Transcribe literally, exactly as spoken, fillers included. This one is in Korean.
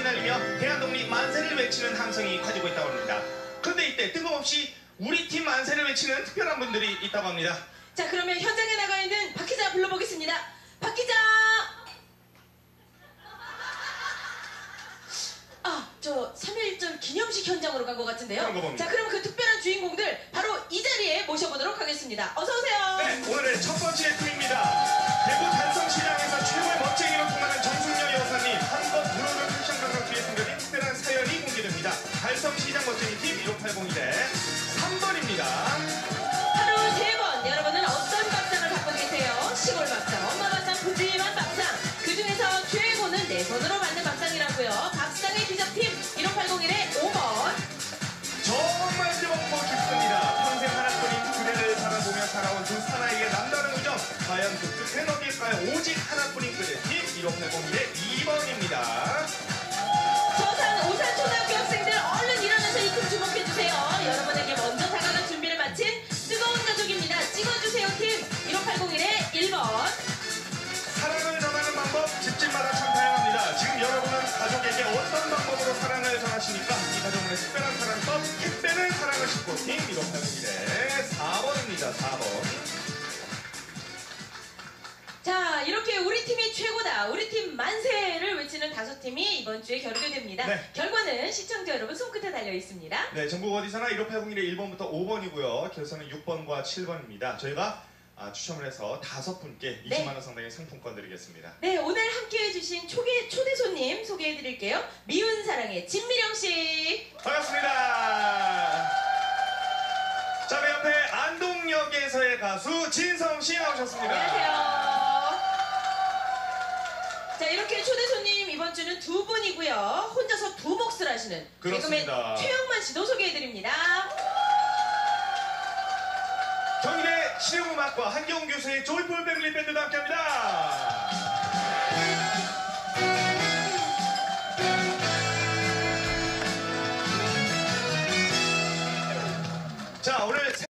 휘날리며 대한독립 만세를 외치는 함성이 가지고 있다고 합니다. 그런데 이때 뜬금없이 우리 팀 만세를 외치는 특별한 분들이 있다고 합니다. 자, 그러면 현장에 나가 있는 박 기자 불러보겠습니다. 박 기자! 아, 저 삼일절 기념식 현장으로 간 것 같은데요. 그런 거 봅니다. 자, 그럼 그 특별한 주인공들 바로 이 자리에 모셔보도록 하겠습니다. 어서 오세요. 네, 오늘의 첫 번째 팀입니다. 대구 달성시장에서 최고의 멋쟁이로 통하는 정숙녀 여사님, 한껏 물어는 패션 감각 뒤에 숨겨진 특별한 사연이 공개됩니다. 달성시장 멋쟁이 팀 일오팔공 대 삼 번입니다. 하루 세 번 여러분은 어떤 밥상을 갖고 계세요? 시골 밥상, 엄마 밥상, 푸짐한 밥상. 그 중에서 최고는 내 손으로 만든 밥상이라고요. 밥상의 기적팀 일오팔공일의 오 번. 정말 뜨겁고 깊습니다. 평생 하나뿐인 그대를 바라보며 살아온 두 사나이의 남다른 우정. 과연 그 끝은 어딜까요? 오직 하나뿐인 그대 팀 일오팔공일의 이 번입니다. 저산 오산 초등학교 학생들 얼른 일어나서 이 팀 주목해주세요. 여러분에게 먼저 다가갈 준비를 마친 뜨거운 가족입니다. 찍어주세요 팀 일오팔공일의 일 번. 사랑을 전하는 방법 집집마다 참 다양합니다. 지금 여러분은 가족에게 어떤 방법으로 사랑을 전하십니까? 이 가족만의 특별한 사랑법 힘 빼는 사랑을 싣고 팀 일오팔공일의 사 번입니다. 사 번. 자, 이렇게 우리 팀이 최고다, 우리 팀 만세를 외치는 다섯 팀이 이번 주에 겨루게 됩니다. 네. 결과는 시청자 여러분 손끝에 달려 있습니다. 네, 전국 어디서나 일오팔공일의 일 번부터 오 번이고요. 결선은 육 번과 칠 번입니다. 저희가 아, 추첨을 해서 다섯 분께 네. 이십만 원 상당의 상품권 드리겠습니다. 네, 오늘 함께해 주신 초대, 초대 손님 소개해 드릴게요. 미운 사랑의 진미령 씨. 반갑습니다. 자, 그 옆에 안동역에서의 가수 진성 씨 나오셨습니다. 안녕하세요. 자, 이렇게 초대 손님 이번 주는 두 분이고요. 혼자서 두 몫을 하시는 그렇습니다. 개그맨 최영만 씨도 소개해 드립니다. 경희대 실용음악과 한기홍 교수의 조이풀 패밀리 밴드도 함께합니다.